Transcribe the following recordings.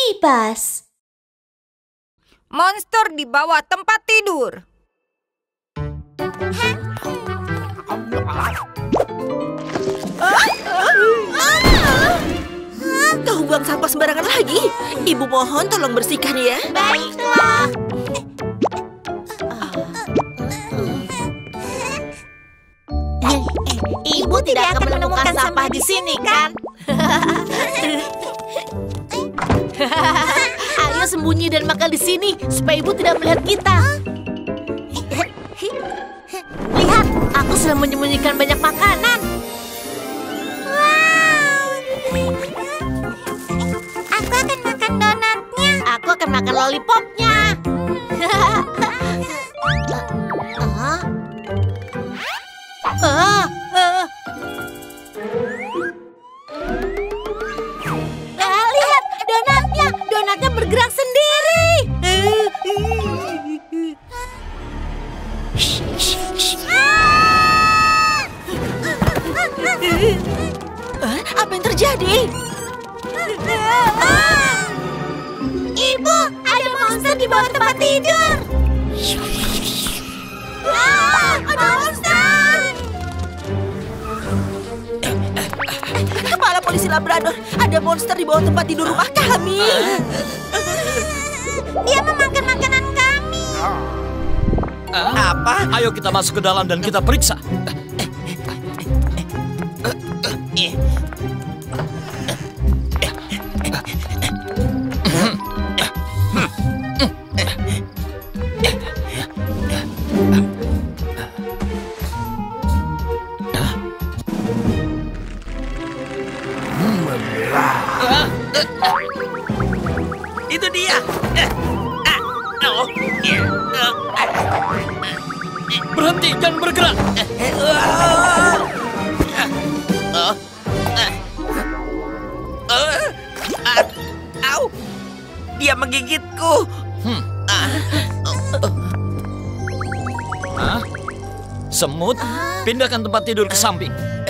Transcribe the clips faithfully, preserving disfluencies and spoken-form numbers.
kipas. Monster di bawah tempat tidur. Kau buang sampah sembarangan lagi. Ibu mohon tolong bersihkan ya. Baiklah. Ibu tidak akan menemukan sampah di sini, kan? Ayo sembunyi dan makan di sini supaya ibu tidak melihat kita. Lihat, aku sedang menyembunyikan banyak makanan. Aku akan makan donatnya. Aku akan makan lollipopnya. Ah, ah. Ah, lihat, donatnya, donatnya bergerak sendiri. Ah, apa yang terjadi? Ibu, ada monster di bawah tempat tidur. Ah, ada monster. Kepala polisi Labrador, ada monster di bawah tempat tidur rumah kami. Dia memakan makanan kami. Apa? Ayo kita masuk ke dalam dan kita periksa. Itu dia. Berhenti, jangan bergerak. Au, dia menggigitku. Hmm. Hah? Semut, pindahkan tempat tidur ke samping.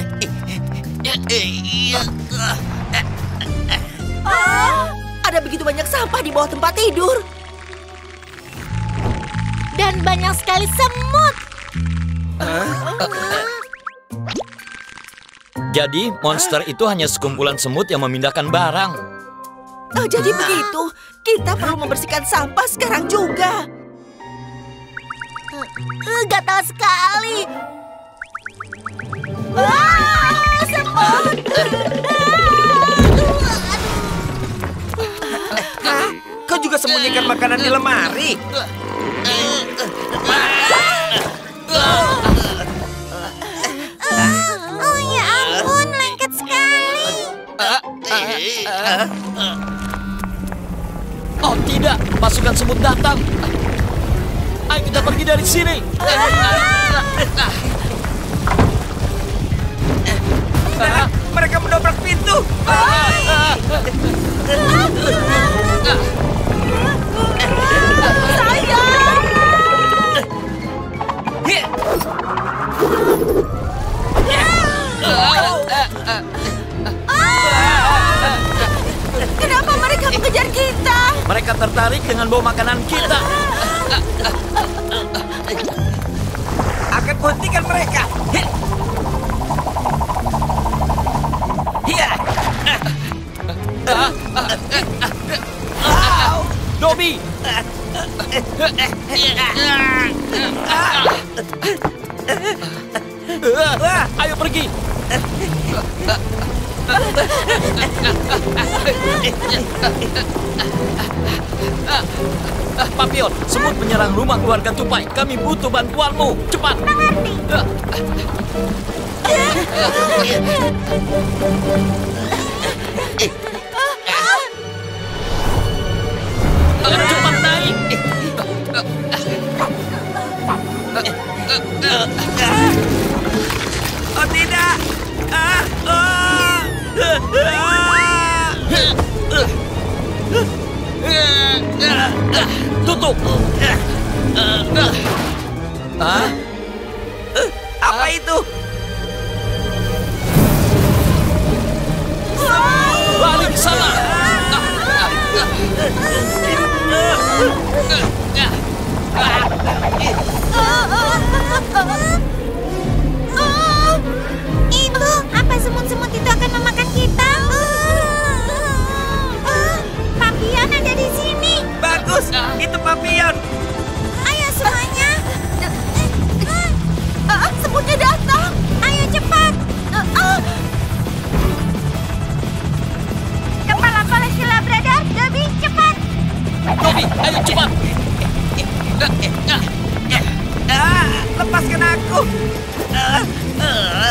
Ah, ada begitu banyak sampah di bawah tempat tidur. Dan banyak sekali semut. Jadi, monster itu hanya sekumpulan semut yang memindahkan barang. Oh, jadi begitu. Kita perlu membersihkan sampah sekarang juga. Gatal sekali. Ah, semut. Kau juga sembunyikan makanan di lemari. Oh ya ampun, lengket sekali. Oh tidak, pasukan semut datang. Ayo kita pergi dari sini. Mereka mendobrak pintu. Kenapa mereka mengejar kita? Mereka tertarik dengan bau makanan kita. Akan kuhentikan mereka. Dobby! Ayo pergi! Papion, semut menyerang rumah keluarga Tupai. Kami butuh bantuanmu. Cepat! Cepat naik! Oh tidak! Ah, oh. Tutup! Hah? Apa itu? Balik ke sana! Ibu, apa semut-semut itu akan memakan kita? Papion ada di sini. Bagus, itu Papion. Ayo semuanya. Ah, semutnya datang. Ayo cepat. Kepala polisi Labrador, Dobby, cepat. Dobby, ayo cepat. Ah, lepaskan aku. Ah, ah.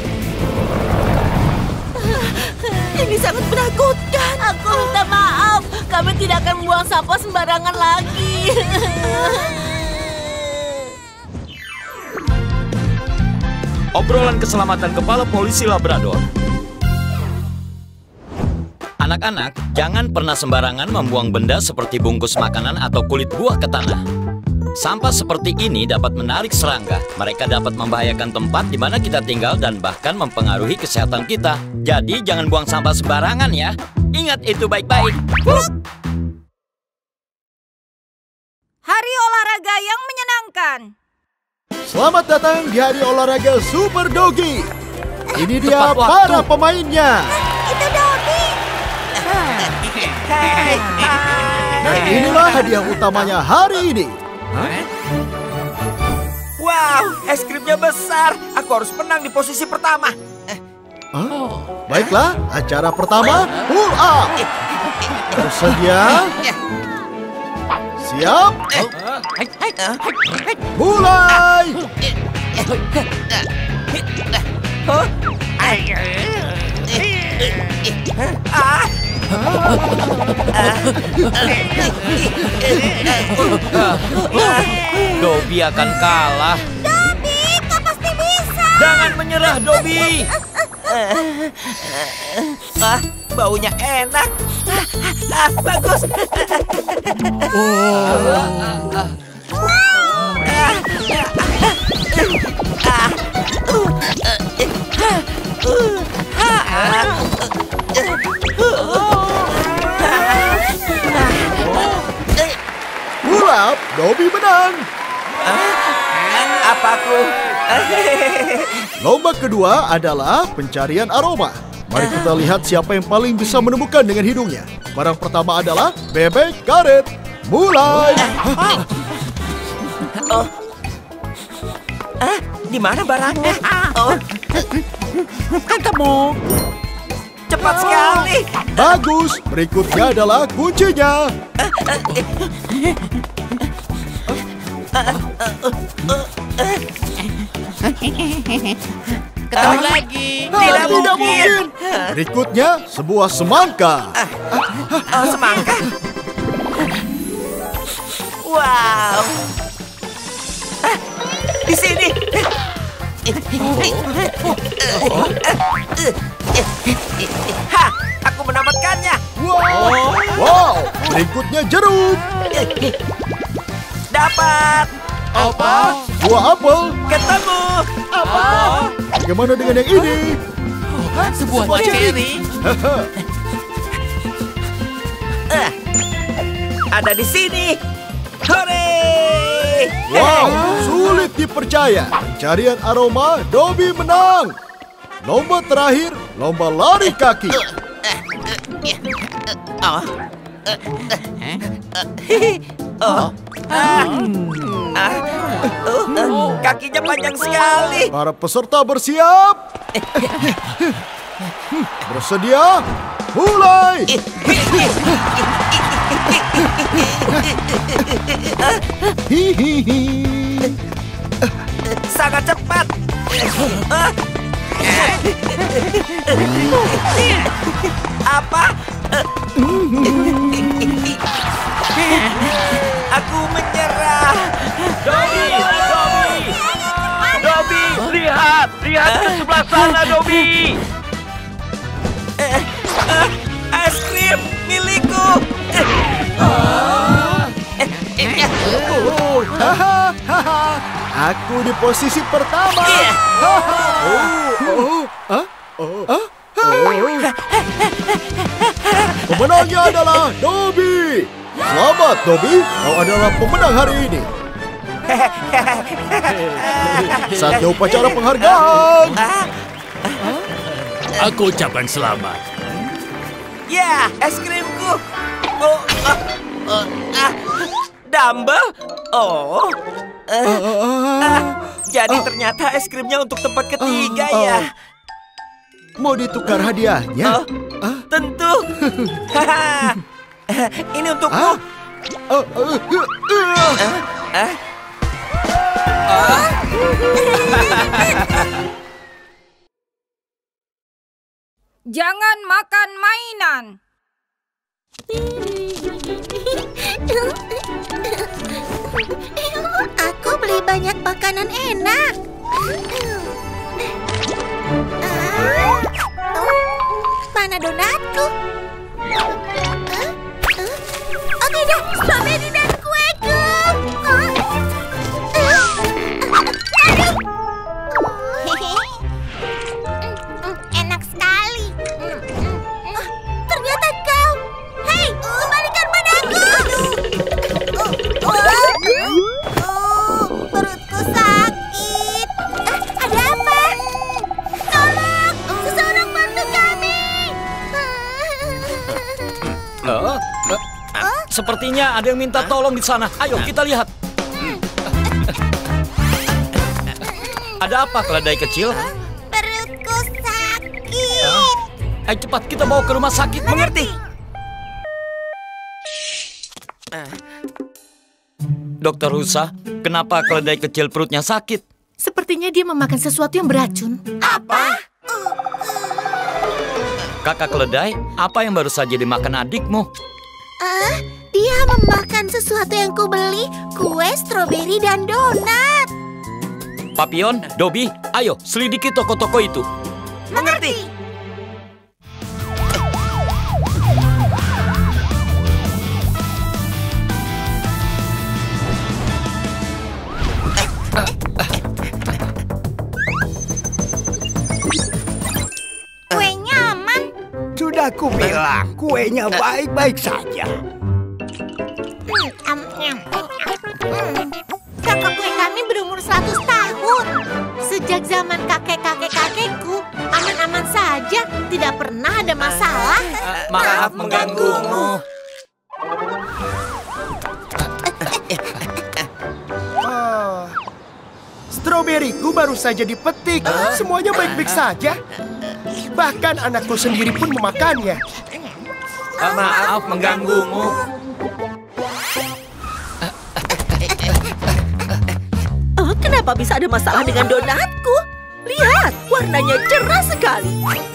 Ini sangat menakutkan. Aku minta maaf. Kami tidak akan membuang sampah sembarangan lagi. Obrolan keselamatan kepala polisi Labrador. Anak-anak, jangan pernah sembarangan membuang benda seperti bungkus makanan atau kulit buah ke tanah. Sampah seperti ini dapat menarik serangga. Mereka dapat membahayakan tempat di mana kita tinggal dan bahkan mempengaruhi kesehatan kita. Jadi jangan buang sampah sembarangan ya. Ingat itu baik-baik. Hari olahraga yang menyenangkan. Selamat datang di hari olahraga Super Doggy. Ini dia Tepat waktu. para pemainnya. Itu Dobby. Hei, Dan inilah hadiah utamanya hari ini. wow, es krimnya besar. Aku harus menang di posisi pertama. Hah? Baiklah, acara pertama, pull up. Bersedia? Siap? Mulai! Ah, Dobby akan kalah. Dobby, kau pasti bisa. Jangan menyerah, Dobby. ah, baunya enak. Ah, ah, bagus. Pull up, Dobby menang. Apa aku? Lomba kedua adalah pencarian aroma. Mari kita lihat siapa yang paling bisa menemukan dengan hidungnya. Barang pertama adalah bebek karet. Mulai! Oh. Ah, di mana barangnya? Oh. Ketemu. Cepat sekali. Bagus, berikutnya adalah kuncinya. Ketahui lagi. Ah, Tidak tidak mungkin. mungkin. Berikutnya, sebuah semangka. Oh, semangka. Wow. Ah, di sini. Ha, aku mendapatkannya. Wow, wow. Berikutnya jeruk. Dapat. Apa? Buah apel. Ketemu. Apa? Bagaimana dengan yang ini? Sebuah cherry. Eh, ada di sini. Hore! Wow, sulit dipercaya. Pencarian aroma, Dobby menang. Lomba terakhir, lomba lari kaki. Oh. Oh. Ah. Ah. Oh. Kakinya panjang sekali. Para peserta bersiap. Bersedia? Mulai! Hihihi. Sangat cepat. Ah. Apa? Aku menyerah. Dobby, Dobby, Dobby, lihat, lihat ke sebelah sana, Dobby. Eh, eh, es krim milikku. Hahaha. Aku di posisi pertama. Iya. Oh, oh, ah, oh, ah, oh. Pemenangnya adalah Dobby. Selamat, Dobby. Kau adalah pemenang hari ini. Saatnya upacara penghargaan. Aku ucapkan selamat. Ya, es krimku. Oh, ah, ah, ah. Dumbbell? Oh. Uh, ah, jadi ternyata es krimnya untuk tempat ketiga ya. Mau ditukar hadiahnya? Oh, tentu. Ini untukmu. Uh, uh, uh, uh. Ah? Jangan makan mainan. Aku beli banyak makanan enak. Ah, oh, mana donatku? Ah, ah. Oh tidak, strawberry dan kueku. Ah. Aduh. Enak sekali. Ah, ternyata kau. Hei, kembalikan padaku. Oh, perutku sakit. Ah, ada apa? Tolong, seseorang bantu kami. Oh, eh, sepertinya ada yang minta tolong di sana. Ayo kita lihat. Ada apa, keledai kecil? Perutku sakit. Ayo cepat kita bawa ke rumah sakit. Mengerti? Dokter Rusa, kenapa keledai kecil perutnya sakit? Sepertinya dia memakan sesuatu yang beracun. Apa? Kakak keledai, apa yang baru saja dimakan adikmu? Ah, dia memakan sesuatu yang kubeli, kue, stroberi, dan donat. Papion, Dobby, ayo selidiki toko-toko itu. Mengerti? Kuenya aman. Sudah ku bilang, kuenya baik-baik saja. Hmm, am, nyam, hmm. Kakak kue kami berumur seratus tahun. Sejak zaman kakek-kakek-kakekku, aman-aman saja. Tidak pernah ada masalah. Maaf mengganggumu. Oh, stroberiku baru saja dipetik. Semuanya baik-baik saja. Bahkan anakku sendiri pun memakannya. Maaf mengganggumu. Oh, kenapa bisa ada masalah dengan donatku? Lihat, warnanya cerah sekali.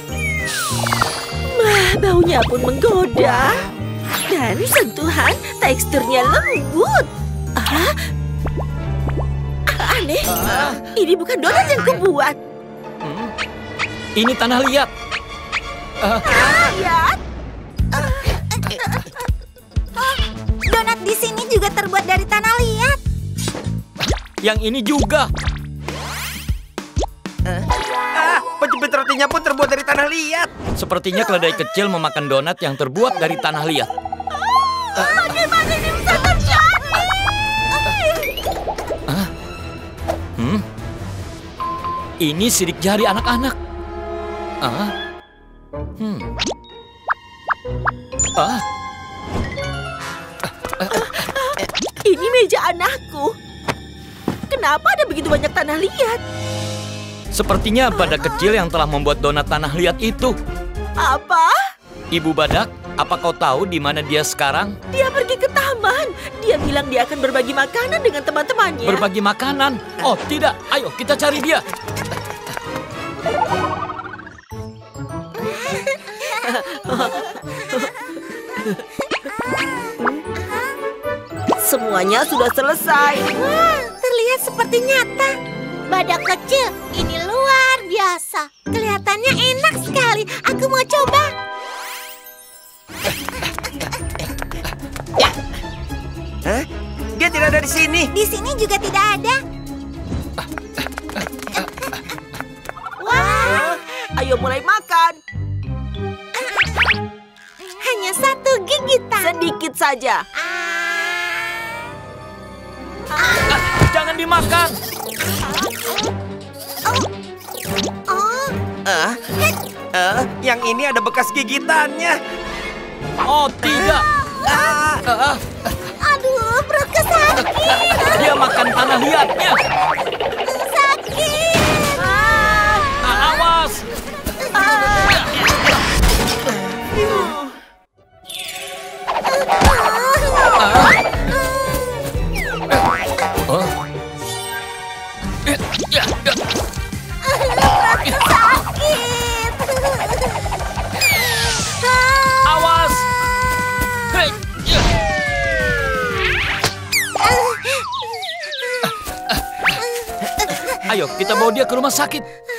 Wah, baunya pun menggoda. Dan sentuhan teksturnya lembut. Ah, aneh. Ini bukan donat yang kubuat. Ini tanah liat. Lihat. Donat di sini juga terbuat dari tanah liat. Yang ini juga. Ah, penjepit rotinya pun terbuat dari tanah liat. Sepertinya keledai kecil memakan donat yang terbuat dari tanah liat. Bagaimana ini bisa terjadi? Hmm? Ini sidik jari anak-anak. Ah? Hmm. Ah? Ini meja anakku. Kenapa ada begitu banyak tanah liat? Sepertinya badak kecil yang telah membuat donat tanah liat itu. Apa? Ibu badak, apa kau tahu di mana dia sekarang? Dia pergi ke taman. Dia bilang dia akan berbagi makanan dengan teman-temannya. Berbagi makanan? Oh tidak, ayo kita cari dia. Semuanya sudah selesai. Wah, terlihat seperti nyata. Badak kecil, ini luar biasa. Kelihatannya enak sekali. Aku mau coba. Hah? Dia tidak ada di sini. Di sini juga tidak ada. Wah, Ayo mulai makan. hanya satu gigitan. Sedikit saja. Ah. dimakan. Ah, ah, yang ini ada bekas gigitannya. Oh, tidak. Ah, Ah, Aduh, perutku sakit. dia makan tanah liatnya. Sakit. Ah, awas. Oh. Awas. Hei. Ayo, kita bawa dia ke rumah sakit.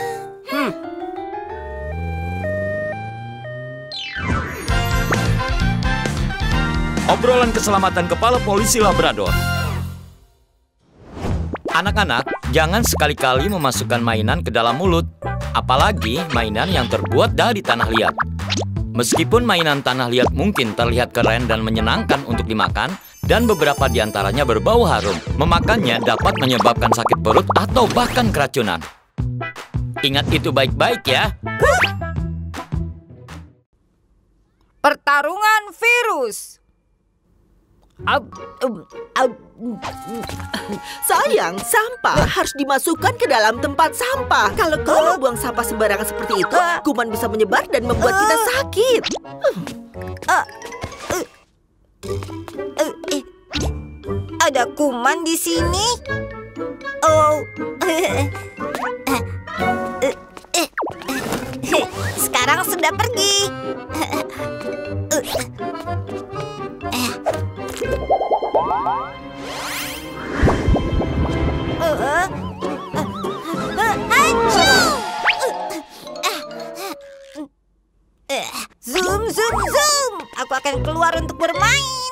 Obrolan keselamatan kepala polisi Labrador. Anak-anak, jangan sekali-kali memasukkan mainan ke dalam mulut, apalagi mainan yang terbuat dari tanah liat. Meskipun mainan tanah liat mungkin terlihat keren dan menyenangkan untuk dimakan, dan beberapa di antaranya berbau harum, memakannya dapat menyebabkan sakit perut atau bahkan keracunan. Ingat itu baik-baik ya. Pertarungan virus. Sayang, sampah harus dimasukkan ke dalam tempat sampah. Kalau kau membuang sampah sembarangan seperti itu, kuman bisa menyebar dan membuat kita sakit. Ada kuman di sini. Oh. Sekarang sudah pergi. Zoom, zoom, zoom. Aku akan keluar untuk bermain.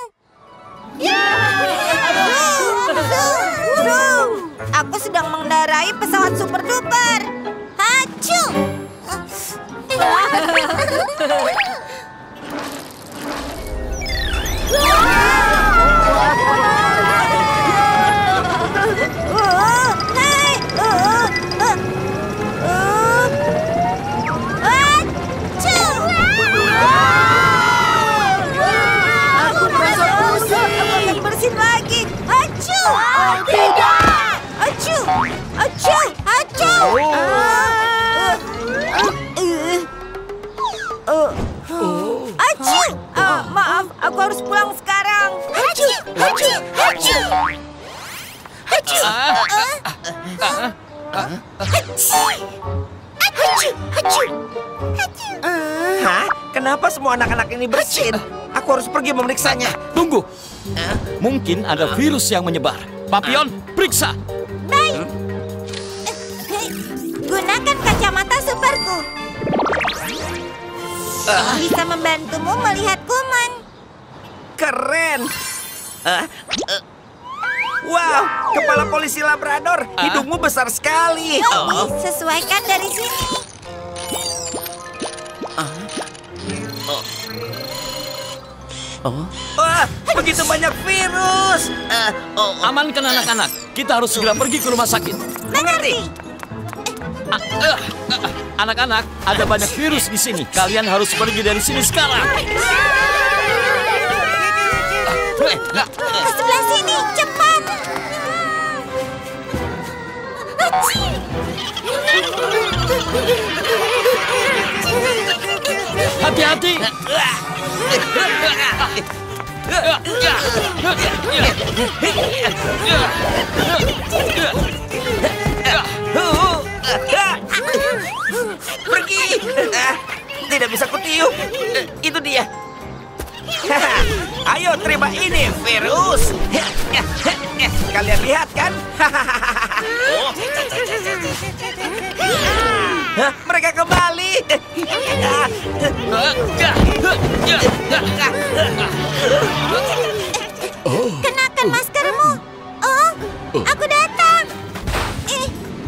Zoom, zoom, zoom. Aku sedang mengendarai pesawat super duper. Hacu. Oh, hai. Oh, oh, oh. Hacu. Aku merasa pusing. Aku akan bersin lagi. Acu. Tidak. Acu. Acu. Acu. Acu. Ah, maaf, aku harus pulang sekarang. Hacu. Hacu. Hacu. Hacu. Hacu. Hacu. hah? Kenapa semua anak-anak ini bersin? Aku harus pergi memeriksanya. Tunggu. Mungkin ada virus yang menyebar. Papion, periksa. Baik. Gunakan kacamata superku. Bisa membantumu melihat kuman. Keren. Ah, eh. Wow, kepala polisi Labrador, hidungmu besar sekali. Oh, sesuaikan dari sini. Wah, begitu banyak virus. Ah, oh, oh. Amankan anak-anak. Kita harus segera pergi ke rumah sakit. Mengerti? Ah, eh, eh, Anak-anak, ada banyak virus di sini. Kalian harus pergi dari sini sekarang. Ke sebelah sini, cepat. Hati-hati. Pergi. Ah, tidak bisa kutiup. Eh, Itu dia. Ayo terima ini virus. Kalian lihat kan? Hah, mereka kembali. Kenakan maskermu. Oh, aku datang. Eh.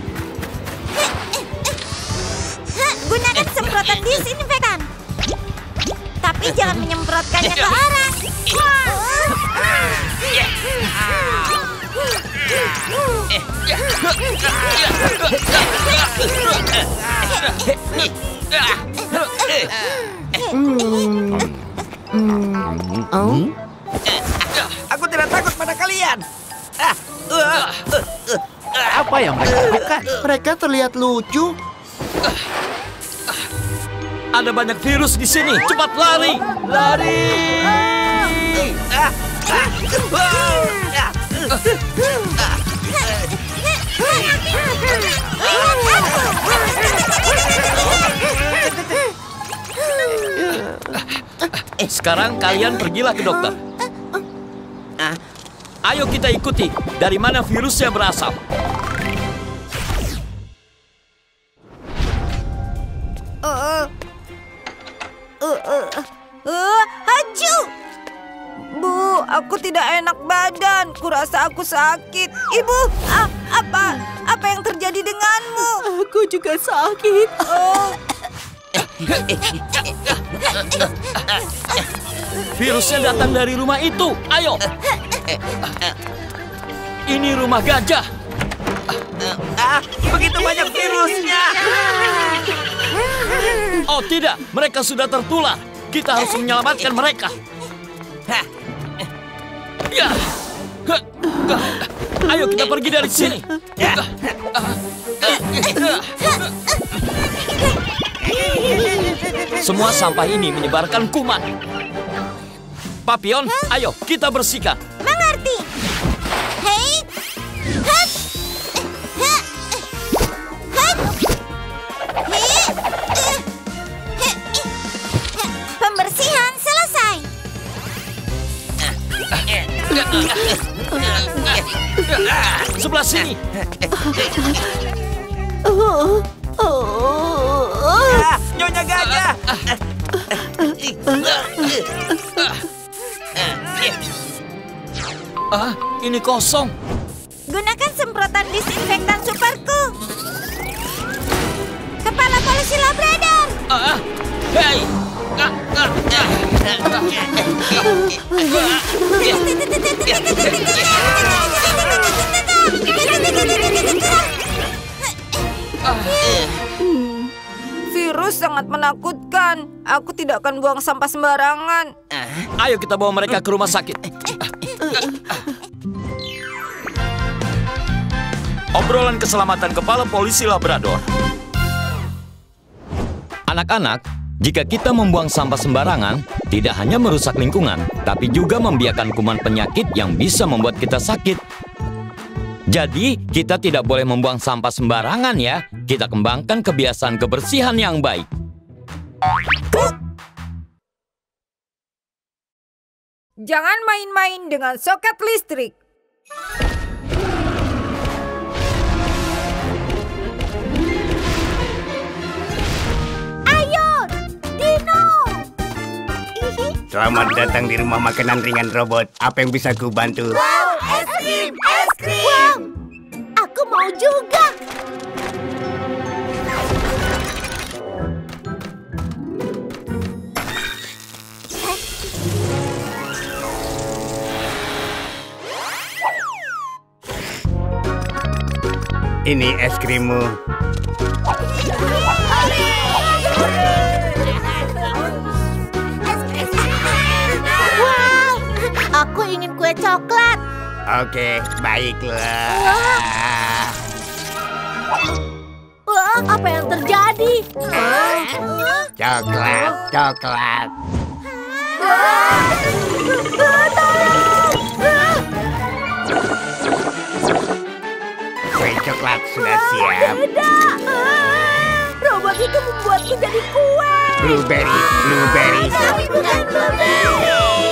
Gunakan semprotan disinfektan. Tapi jangan menyemprotkannya ke orang. Aku tidak takut pada kalian. Ah, uh, uh, uh. Apa yang mereka lakukan? Mereka terlihat lucu. Ada banyak virus di sini. Cepat lari! Lari! Ah, ah, uh, ah. Sekarang kalian pergilah ke dokter. Ayo kita ikuti dari mana virusnya berasal. Uh, uh, uh, uh, Hacu! Bu, aku tidak enak badan. Kurasa aku sakit. Ibu, ah, apa? Apa yang terjadi denganmu? Aku juga sakit. Oh, Virusnya datang dari rumah itu. Ayo. Ini rumah gajah. Ah, begitu banyak virusnya. Oh tidak, mereka sudah tertular. Kita harus menyelamatkan mereka. Ya. Ayo kita pergi dari sini. Semua sampah ini menyebarkan kuman. Papion, ayo kita bersihkan. mengerti. Hei, hat, hat, hat, hei, eh, he, eh, pembersihan selesai. Sebelah sini. Oh, oh, oh. Ah, Nyonya Gajah. Ah, ini kosong. Gunakan semprotan disinfektan superku. Kepala polisi Labrador. Ah, hei. Ah, ah, Virus sangat menakutkan. Aku tidak akan buang sampah sembarangan. Ayo kita bawa mereka ke rumah sakit. Obrolan keselamatan kepala polisi Labrador. Anak-anak, jika kita membuang sampah sembarangan, tidak hanya merusak lingkungan, tapi juga membiarkan kuman penyakit yang bisa membuat kita sakit. Jadi, kita tidak boleh membuang sampah sembarangan ya. Kita kembangkan kebiasaan kebersihan yang baik. Jangan main-main dengan soket listrik. Ayo, Dino! Selamat datang di rumah makanan ringan robot. Apa yang bisa ku bantu? Wow, es krim, es krim! Wow, aku mau juga. Ini es krimmu. Wow, aku ingin kue coklat. Oke, baiklah. Wah, apa yang terjadi? Coklat, coklat. Kue coklat sudah siap. Robot itu membuatku jadi kue. Blueberry, blueberry. Tapi bukan blueberry.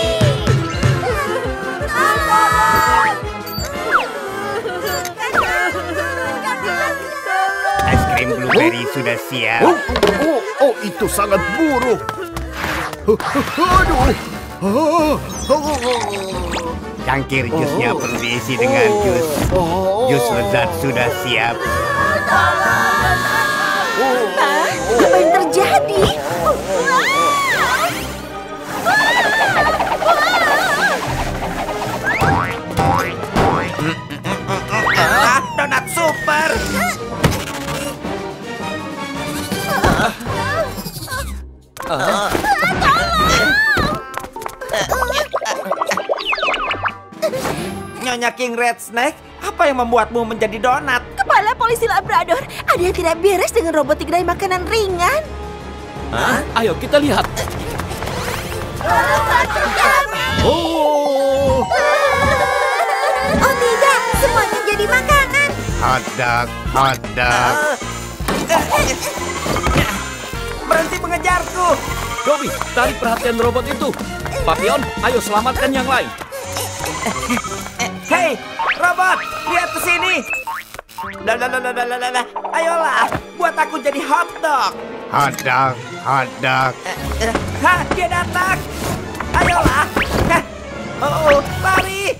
Es krim blueberry sudah siap. Oh, oh, oh, itu sangat buruk. Aduh. Oh, oh, oh. Cangkir jusnya perlu diisi dengan jus. Jus lezat sudah siap. Apa yang terjadi? Ah, Nyonya King Red Snake, apa yang membuatmu menjadi donat? Kepala polisi Labrador, ada yang tidak beres dengan robot kedai makanan ringan. Hah? Ayo kita lihat. Oh, Oh tidak, semuanya jadi makanan. Hot dog, hot dog. Berhenti mengejarku. Gobi, tarik perhatian robot itu. Papion, ayo selamatkan yang lain. Hei, robot, lihat ke sini. Lah, lah, lah, lah, lah, lah, lah. Ayolah, buat aku jadi hot dog. Hot dog, hot dog. Eh, eh, Hah, dia datang. Ayolah. Hah. Oh, oh, lari.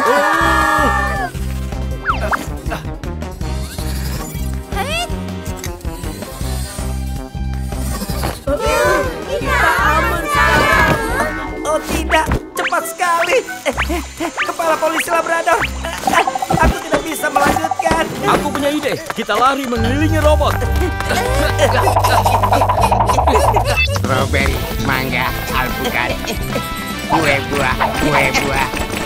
Oh tidak, cepat sekali. Eh, eh, eh, Kepala polisi Labrador. Eh, eh, Aku tidak bisa melanjutkan. Aku punya ide. Kita lari mengelilingi robot. Strawberry, mangga, alpukat. Kue buah, kue buah.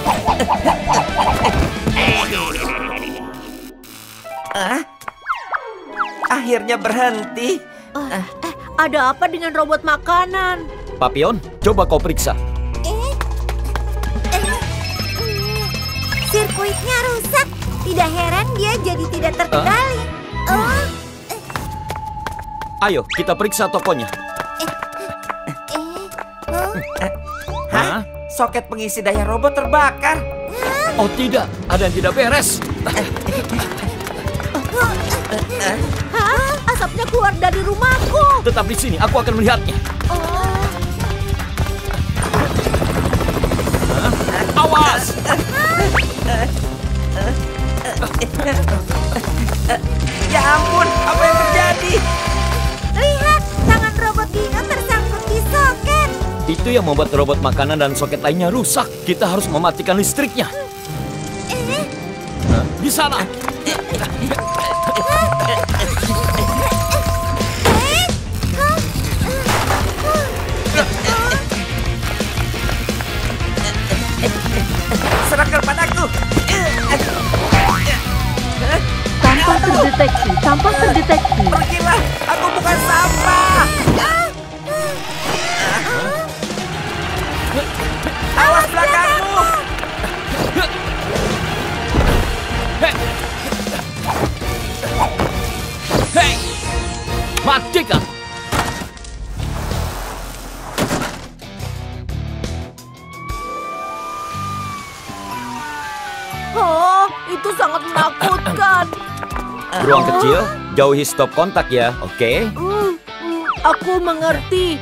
Ah, akhirnya berhenti. Eh, ada apa dengan robot makanan? Papion, coba kau periksa. Sirkuitnya rusak. Tidak heran dia jadi tidak terkendali. Oh, Ayo, kita periksa tokonya. Hah? Soket pengisi daya robot terbakar. Oh tidak, ada yang tidak beres. Hah? Asapnya keluar dari rumahku. Tetap di sini, aku akan melihatnya. Hah? Awas! Ya ampun, apa yang terjadi? lihat, tangan robot Dino tersangkut di soket. Itu yang membuat robot makanan dan soket lainnya rusak. Kita harus mematikan listriknya. Hah? Di sana. Serahkan padaku. Sampah terdeteksi, sampah terdeteksi. Pergilah, aku bukan sampah. Awas belakangmu. Hei! Matikan! Oh, itu sangat menakutkan. Beruang kecil, jauhi stop kontak ya, oke? Hmm, hmm, aku mengerti.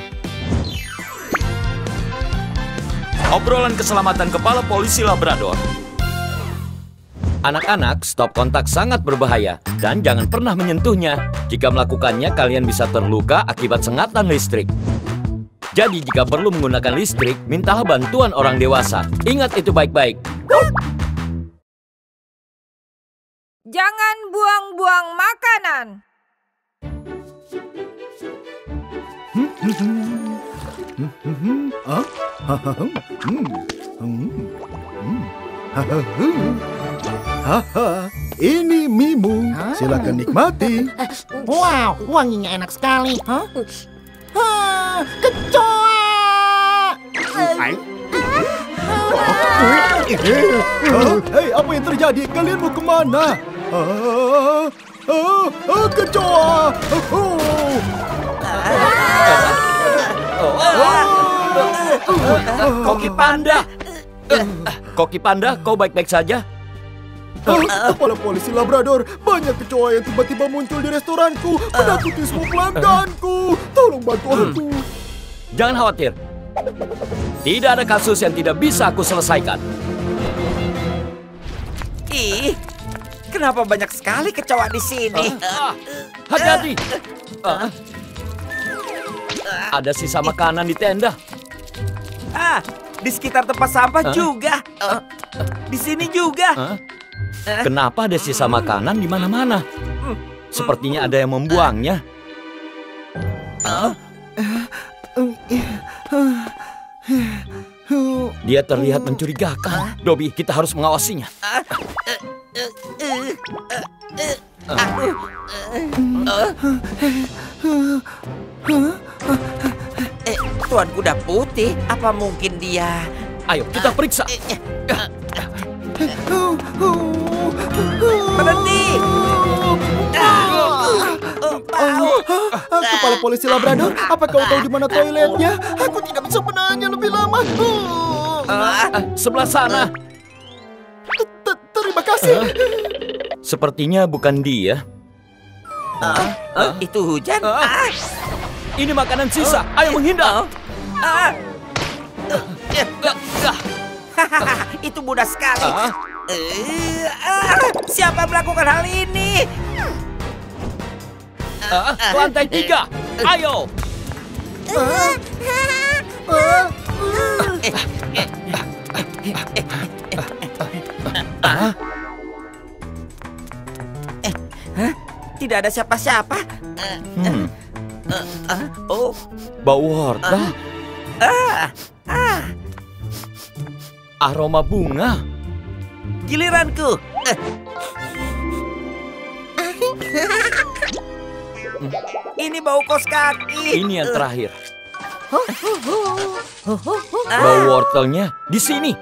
Obrolan keselamatan kepala polisi Labrador. Anak-anak, stop kontak sangat berbahaya dan jangan pernah menyentuhnya. Jika melakukannya, kalian bisa terluka akibat sengatan listrik. Jadi jika perlu menggunakan listrik, mintalah bantuan orang dewasa. Ingat itu baik-baik. Jangan buang-buang makanan. ah, hmm, hmm, hmm, haha, ini Mimu. Silakan nikmati. Wow, wanginya enak sekali. Hah? Hah, kecoa! Hai. Oh, hei, apa yang terjadi? Kalian mau kemana? Ah, ah, ah, kecoa! Oh, Koki Panda! Koki Panda, kau baik-baik saja? ah, kepala polisi Labrador, banyak kecoa yang tiba-tiba muncul di restoranku, menakuti semua pelangganku. Tolong bantu aku. Jangan khawatir. Tidak ada kasus yang tidak bisa aku selesaikan. Ih, kenapa banyak sekali kecoa di sini? Ah, hati-hati. Ah. Ada sisa makanan di tenda. Ah, di sekitar tempat sampah Hah? juga. Eh, Di sini juga. Hah? Kenapa ada sisa makanan di mana-mana? Sepertinya ada yang membuangnya. Dia terlihat mencurigakan. Dobby, kita harus mengawasinya. Eh, Tuan Kuda Putih, apa mungkin dia... Ayo, kita periksa. Berhenti! Kepala polisi Labrador, apa kau tahu di mana toiletnya? Aku tidak bisa menanya lebih lama. Sebelah sana. Terima kasih. Sepertinya bukan dia. Itu hujan? Ini makanan sisa. Ayo menghindar. Itu mudah sekali. Siapa melakukan hal ini? Lantai tiga. Ayo. Tidak ada siapa-siapa. Hmm. Oh, Bau wortel. Aroma bunga. Giliranku. Ini bau kos kaki. Ini yang terakhir. Bau wortelnya di sini.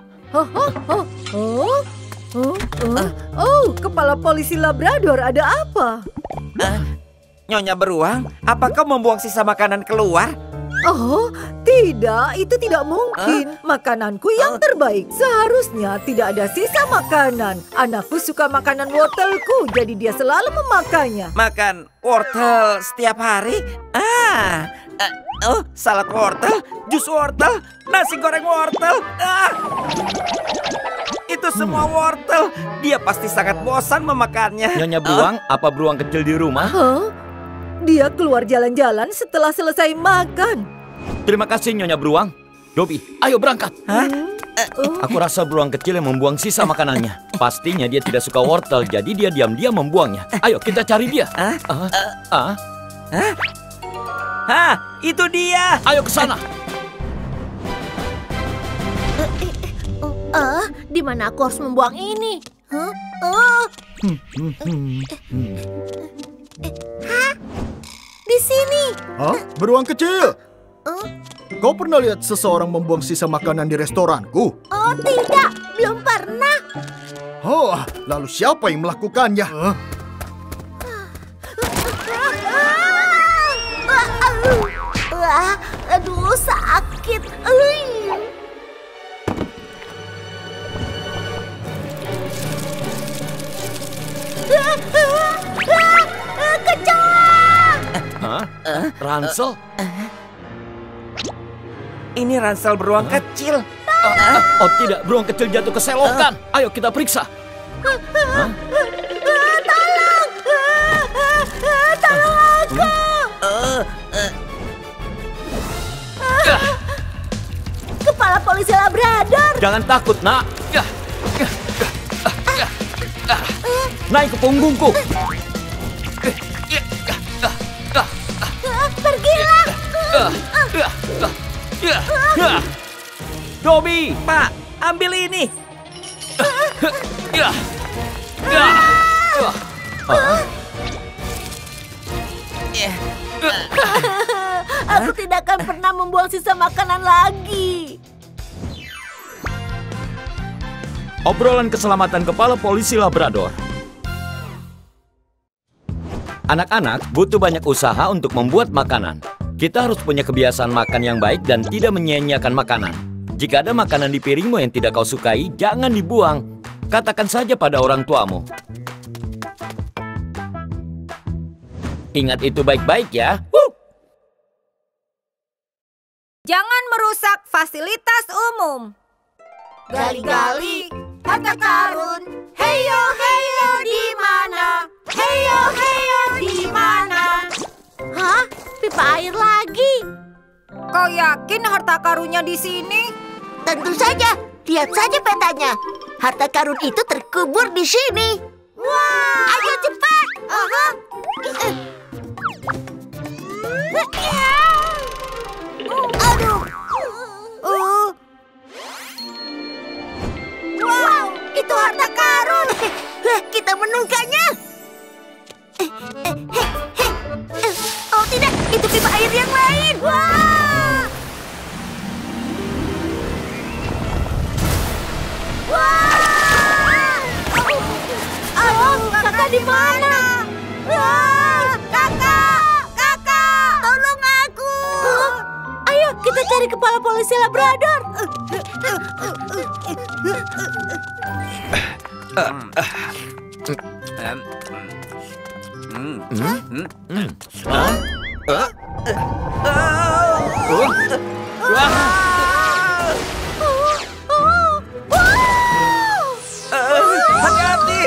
Oh, kepala polisi Labrador, ada apa? Nyonya Beruang, apakah membuang sisa makanan keluar? Oh, tidak, itu tidak mungkin. Makananku yang terbaik. Seharusnya tidak ada sisa makanan. Anakku suka makanan wortelku, jadi dia selalu memakannya. Makan wortel setiap hari? Ah, uh, oh, salad wortel, jus wortel, nasi goreng wortel. Ah, itu semua wortel. Dia pasti sangat bosan memakannya. Nyonya Beruang, uh. apa beruang kecil di rumah? Huh? Dia keluar jalan-jalan setelah selesai makan. Terima kasih, Nyonya Beruang. Dobby, ayo berangkat. Hah? Oh. Aku rasa beruang kecil yang membuang sisa makanannya. Pastinya dia tidak suka wortel, jadi dia diam-diam membuangnya. Ayo, kita cari dia. Hah? Ah, ah. Hah? Hah, itu dia. Ayo ke sana. Ah, di mana aku harus membuang ini? Hah? Oh. Hah? Di sini. Hah? Beruang kecil? Kau pernah lihat seseorang membuang sisa makanan di restoranku? Oh, tidak. Belum pernah. Oh, lalu siapa yang melakukannya? Wah, aduh, sakit. Kecoa! Hah? Ransel? Ini ransel beruang kecil. Oh tidak, beruang kecil jatuh ke selokan. Ayo kita periksa. Hah? Tolong! Tolong aku! Kepala polisi Labrador. Jangan takut, nak. Naik ke punggungku. Pergilah. Dobby, Pak, ambil ini. Aku tidak akan pernah membuang sisa makanan lagi. Obrolan keselamatan kepala polisi Labrador. Anak-anak butuh banyak usaha untuk membuat makanan. Kita harus punya kebiasaan makan yang baik dan tidak menyia-nyiakan makanan. Jika ada makanan di piringmu yang tidak kau sukai, jangan dibuang. Katakan saja pada orang tuamu. Ingat itu baik-baik ya. Woo! Jangan merusak fasilitas umum. Gali-gali, harta karun. Heyo, heyo, di mana? Heyo, heyo, di mana? Hah? Pipa air lagi? Kau yakin harta karunnya di sini? Tentu saja. Lihat saja petanya. Harta karun itu terkubur di sini. Wah! Ayo cepat. Aha. Aduh. Uh. sedang menukanya. Eh, eh, hei, hei. Eh, oh tidak, itu pipa air yang lain. Wah! Wah! Oh, kakak di mana? Wah, kakak, kakak, tolong aku. Ayo kita cari kepala polisi Labrador. Hati-hati.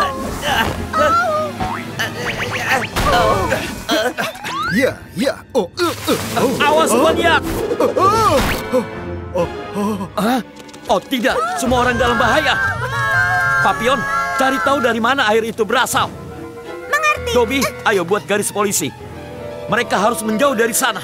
Ya, ya. Oh, uh, uh, oh. Awas, Boniak! Oh, oh, oh, oh. Hah? Oh tidak, semua orang dalam bahaya. Papion, cari tahu dari mana air itu berasal. Mengerti. Dobby, ayo buat garis polisi. Mereka harus menjauh dari sana.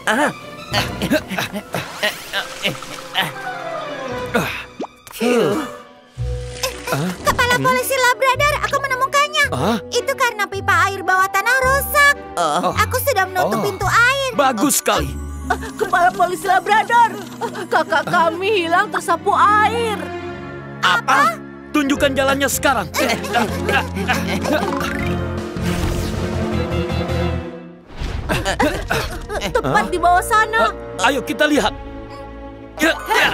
Kepala polisi Labrador, aku menemukannya. Hah? Itu karena pipa air bawah tanah rusak. Aku sudah menutup Oh. pintu air. Bagus sekali. Kepala polisi Labrador, kakak kami hilang tersapu air. Apa? Tunjukkan jalannya sekarang. Tepat di bawah sana. Ayo kita lihat. Ya, ya.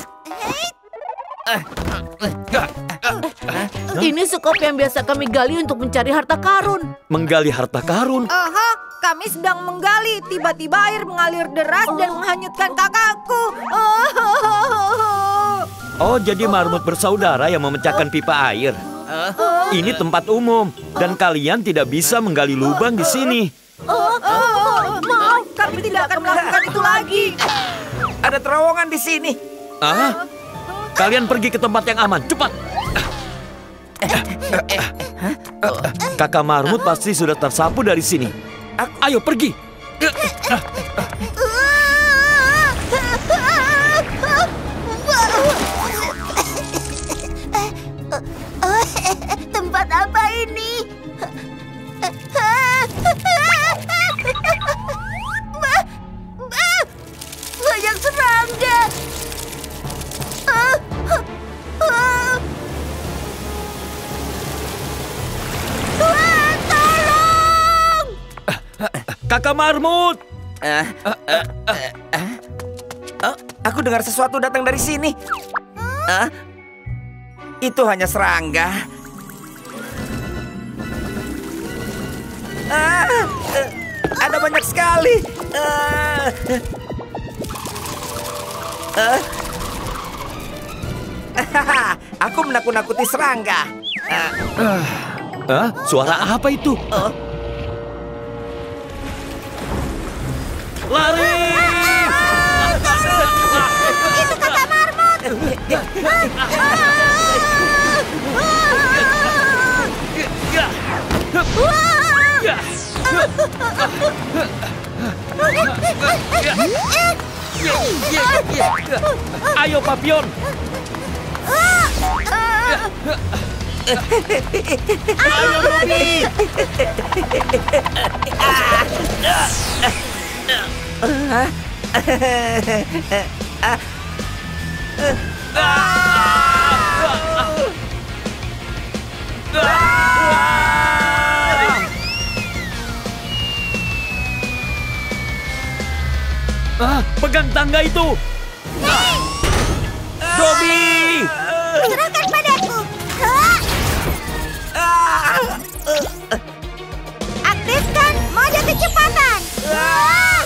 Ini sekop yang biasa kami gali untuk mencari harta karun. Menggali harta karun. Aha, kami sedang menggali. Tiba-tiba air mengalir deras dan menghanyutkan kakakku. Oh, jadi marmut bersaudara yang memecahkan pipa air. Ini tempat umum dan kalian tidak bisa menggali lubang di sini. Maaf, kami tidak akan melakukan itu lagi. Ada terowongan di sini. Ah? Kalian pergi ke tempat yang aman, cepat. Kakak marmut pasti sudah tersapu dari sini. Ayo pergi. Tempat apa ini? Ba- ba- Banyak serangga. Tolong! Kakak marmut. Eh, eh, eh, eh. Oh, aku dengar sesuatu datang dari sini. Ah, itu hanya serangga. Ah, eh, ada banyak sekali. Ah, eh. Hahaha, aku menakut-nakuti serangga. Ah, Hah? Suara apa itu? oh. Lari! Itu kakak marmut. Ayo, Papion. Ayo, Dobby. Ah, pegang tangga itu. Dobby! Serahkan padaku. Hah? Aktifkan mode kecepatan. Hah?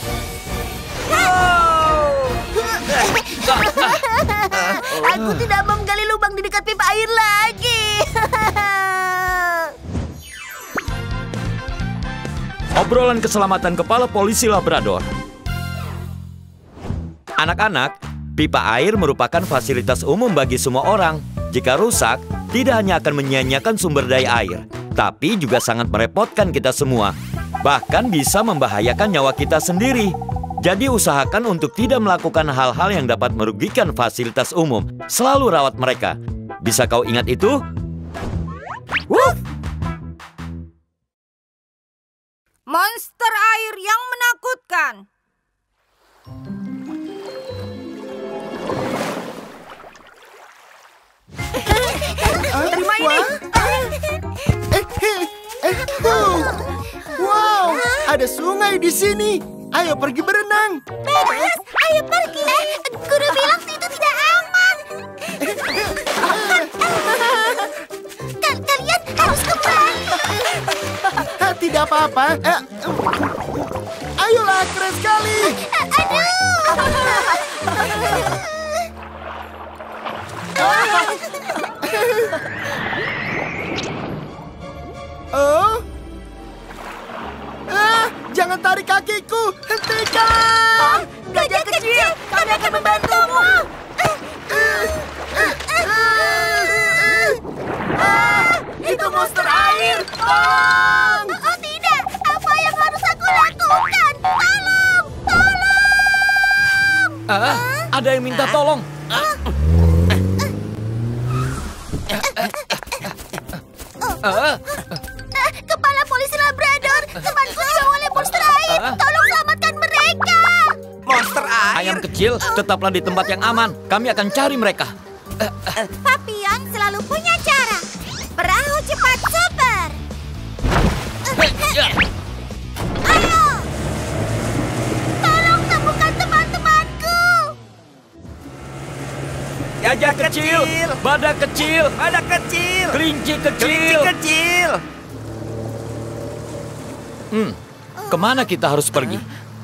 Aku tidak mau menggali lubang di dekat pipa air lagi. Obrolan keselamatan kepala polisi Labrador. Anak-anak, pipa air merupakan fasilitas umum bagi semua orang. Jika rusak, tidak hanya akan menyia-nyiakan sumber daya air, tapi juga sangat merepotkan kita semua. Bahkan bisa membahayakan nyawa kita sendiri. Jadi usahakan untuk tidak melakukan hal-hal yang dapat merugikan fasilitas umum. Selalu rawat mereka. Bisa kau ingat itu? Wuff! Monster air yang menakutkan. Terima ini. Wow, ada sungai di sini. Ayo pergi berenang. Bebas, ayo pergi. Eh, guru bilang itu tidak aman. Kal kalian harus kembali. Tidak apa-apa. Eh, ayolah, keren sekali. Oh, ah, jangan tarik kakiku. Hentikan. Gajah kecil, kami akan membantumu. Ah, itu monster air. Tolong. Oh tidak, apa yang harus aku lakukan? Tolong, tolong. Ah, ada yang minta tolong. Ah, Kepala polisi Labrador, temanku dibawa oleh monster air. Tolong selamatkan mereka. Monster air. ayam kecil, tetaplah di tempat yang aman. Kami akan cari mereka. Papion selalu punya cara. Perahu cepat super. Ya. Ayo, tolong temukan teman-temanku. Gajah kecil, badak kecil, Ada kecil. kelinci Kelinci kecil. kecil. Hmm, kemana kita harus pergi?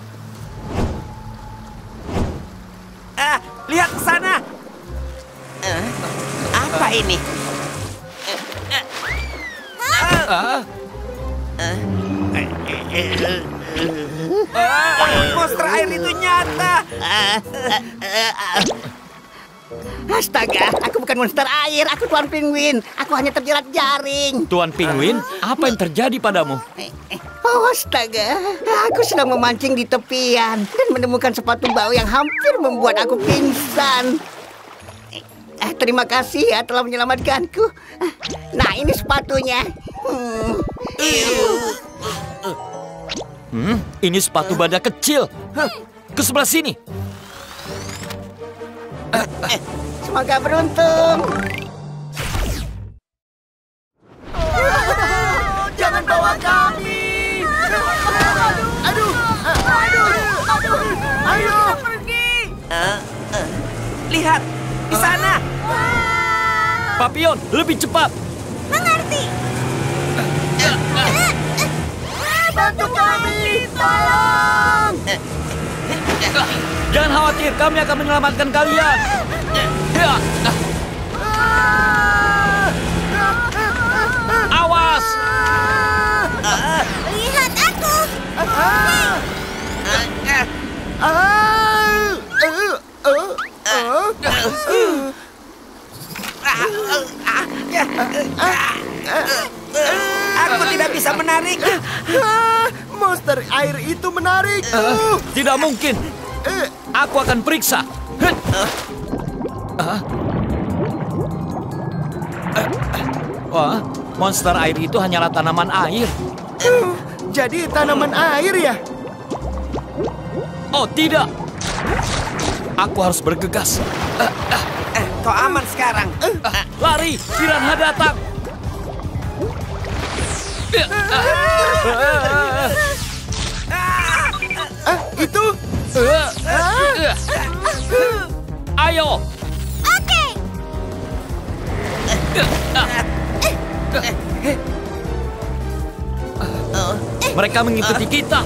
Ah, lihat ke sana. Eh, apa ini? Ah, Ah, monster air itu nyata. Astaga, aku bukan monster air, aku Tuan Penguin. Aku hanya terjerat jaring. Tuan Penguin, apa yang terjadi padamu? Oh, astaga, aku sedang memancing di tepian dan menemukan sepatu bau yang hampir membuat aku pingsan. Eh, terima kasih ya telah menyelamatkanku. Nah, ini sepatunya. Hmm. Hmm, ini sepatu badak kecil. Hah, ke sebelah sini. Semoga beruntung. Jangan bawa kami. Aduh, aduh, aduh, ayo pergi. Eh, eh, lihat di sana. Papion, lebih cepat. Mengerti. Bantu kami, tolong. Jangan khawatir, kami akan menyelamatkan kalian. Ya. Awas. Lihat aku. Aku tidak bisa menarik. Monster air itu menarik. Uh, tidak mungkin. Aku akan periksa. Uh. Wah, monster air itu hanyalah tanaman air. Jadi tanaman air ya? Oh, tidak. Aku harus bergegas. Uh, uh. Eh, kau aman sekarang. Uh, lari, piranha datang. Ah, itu? Ayo. Oke. Mereka mengikuti kita.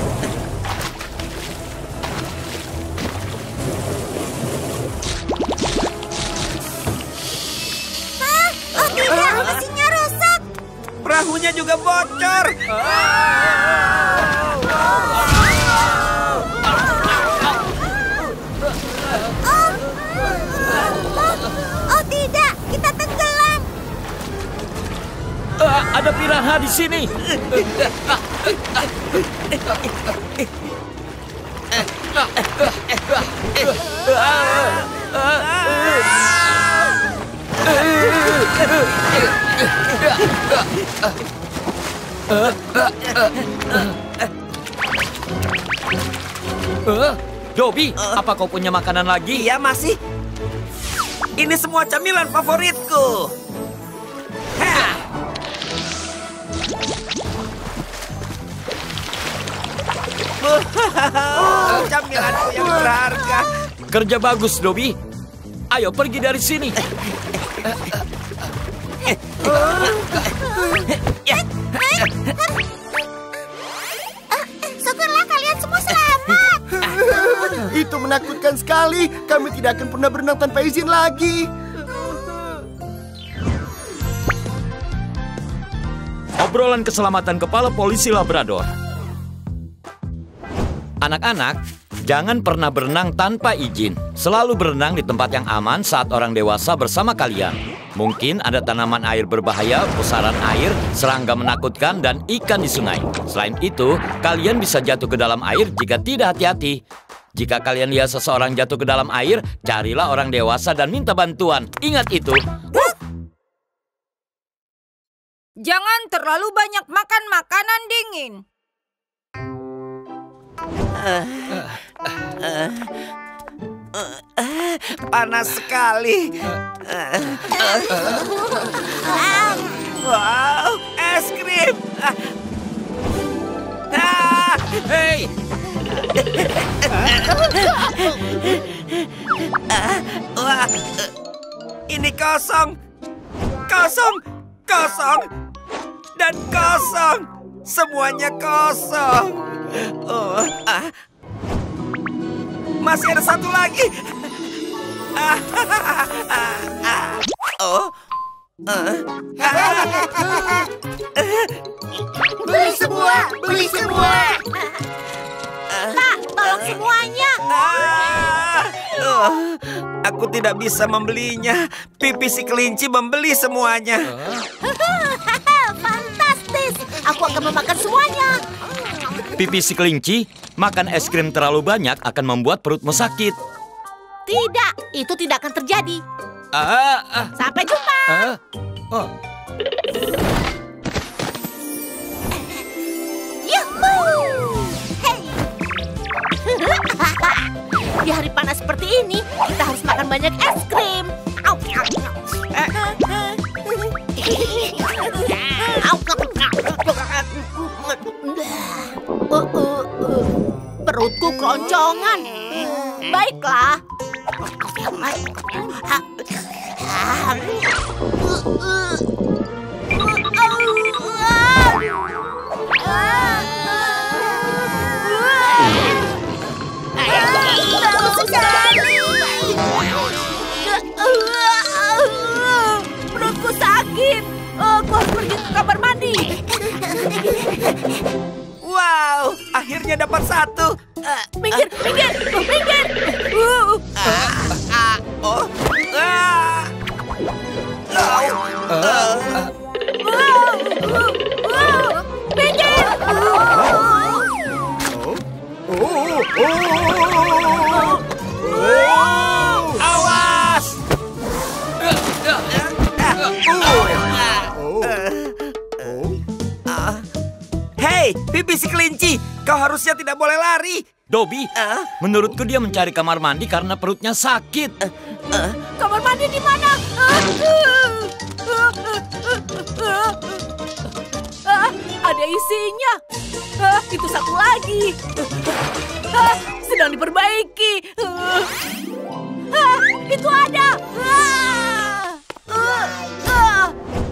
Oh tidak, mesinnya rusak. Perahunya juga bocor. Oh tidak, kita tenggelam. Uh, ada piranha di sini. Uh, Dobby, uh, apa kau punya makanan lagi? Iya, masih. Ini semua camilan favoritku. Ha! Oh, camilanku yang berharga. Kerja bagus, Dobby. Ayo pergi dari sini. Syukurlah kalian semua selamat. Itu menakutkan sekali. Kami tidak akan pernah berenang tanpa izin lagi. Obrolan keselamatan kepala polisi Labrador. Anak-anak, jangan pernah berenang tanpa izin. Selalu berenang di tempat yang aman saat orang dewasa bersama kalian. Mungkin ada tanaman air berbahaya, pusaran air, serangga menakutkan, dan ikan di sungai. Selain itu, kalian bisa jatuh ke dalam air jika tidak hati-hati. Jika kalian lihat seseorang jatuh ke dalam air, carilah orang dewasa dan minta bantuan. Ingat itu. Jangan terlalu banyak makan makanan dingin. Uh, uh, uh, uh, panas sekali. Uh, uh, uh, wow, es krim. Uh, ah, Hei! uh, wah, uh, ini kosong, kosong, kosong, dan kosong. Semuanya kosong. Oh, ah. Masih ada satu lagi. Ah, ah, ah, ah. Oh, ah. Beli semua, beli semua. Pak, tolong semuanya. Ah. Oh, aku tidak bisa membelinya. Pipi si kelinci membeli semuanya. Fantastis. Aku akan memakan semuanya. Pipi si kelinci, makan es krim terlalu banyak akan membuat perutmu sakit. Tidak, itu tidak akan terjadi. Ah, ah, Sampai jumpa. ah, oh. Yuhuu. Hey. Di hari panas seperti ini, kita harus makan banyak es krim. Au, au, au. Au, Uh, uh, uh. Perutku keroncongan. Baiklah. Perutku sakit. Aku harus pergi ke kamar mandi. Wow, akhirnya dapat satu. Uh, Minggir, minggir, minggir. Uh. ah, ah, oh, ah. Oh, uh. Minggir. Awas! Hei, pipi si kelinci, kau harusnya tidak boleh lari. Dobby, Uh, menurutku dia mencari kamar mandi karena perutnya sakit. uh, Kamar mandi di mana? Ah, ada isinya. Ah, itu satu lagi. Ah, sedang diperbaiki. Ah, itu ada. Ah, ah, ah.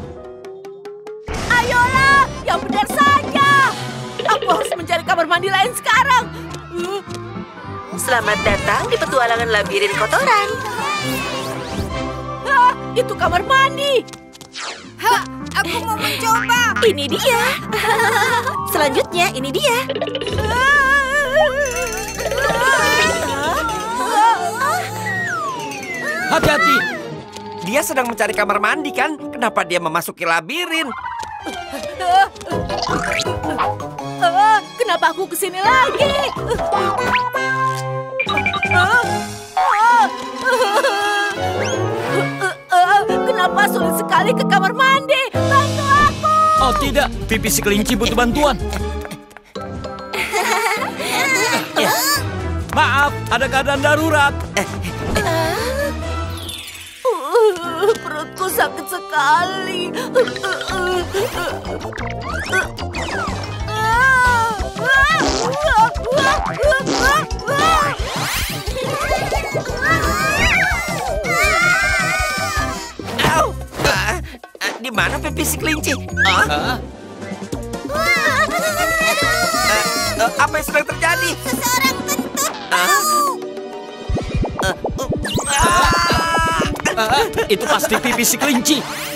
Ayolah, yang benar saja. Aku harus mencari kamar mandi lain sekarang. Selamat datang di petualangan labirin kotoran. Ah, itu kamar mandi. Ha, aku mau mencoba. Ini dia. Selanjutnya, ini dia. Hati-hati. dia sedang mencari kamar mandi kan? Kenapa dia memasuki labirin? Uh, kenapa aku kesini lagi? Uh, uh, uh, uh, kenapa sulit sekali ke kamar mandi? Bantu aku! tidak, pipi si kelinci butuh bantuan. Maaf, ada keadaan darurat. Uh, perutku sakit sekali. Au! Ah, ah, di mana pipi si kelinci? Ah? Hah? Eh, eh, apa yang sedang terjadi? Seseorang kentut Ah? Eh, uh, ah! Ah, itu pasti pipi si kelinci.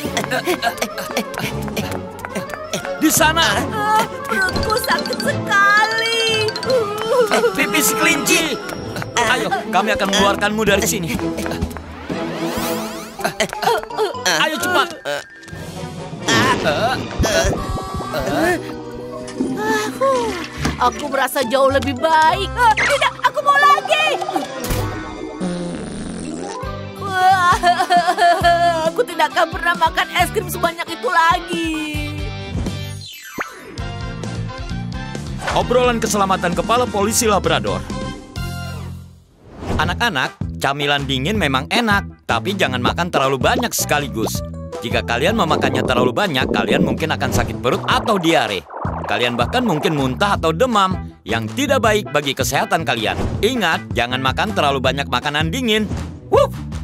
Di sana. Ah, perutku sakit sekali. Pipi si kelinci. Ayo, kami akan mengeluarkanmu dari sini. Ayo cepat. Aku merasa jauh lebih baik. Ah, tidak, aku mau lagi. Wah, aku tidak akan pernah makan es krim sebanyak itu lagi. Obrolan keselamatan kepala polisi Labrador. Anak-anak, camilan dingin memang enak, tapi jangan makan terlalu banyak sekaligus. Jika kalian memakannya terlalu banyak, kalian mungkin akan sakit perut atau diare. Kalian bahkan mungkin muntah atau demam, yang tidak baik bagi kesehatan kalian. Ingat, jangan makan terlalu banyak makanan dingin. Wuh!